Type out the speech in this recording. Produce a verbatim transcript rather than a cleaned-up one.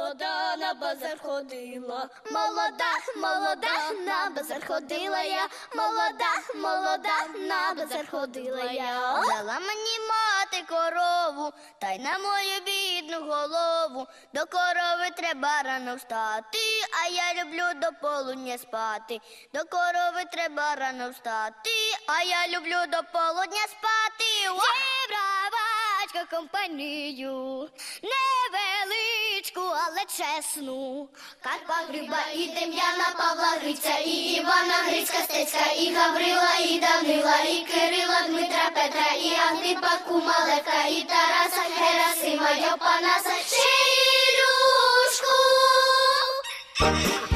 молода, на базар ходила. Молода, молода, на базар ходила я. Молода, молода, на базар ходила я. Дала мені мати корову, та й на мою бідну голову. До корови треба рано встати, а я люблю до полудня спати. До корови треба рано встати, а я люблю до полудня спати. Зібравачка компанію, невеличку, але чесну. Карпа Гриба і Дем'яна, Павла Грицька, і Івана Грицька, Стецька, і Гаврила, і Данила, і Кирила, Дмитра, Петра, і Антипа, Кума, Левка, і Тараса, Герасима, Йопанаса, ще Ілюшку.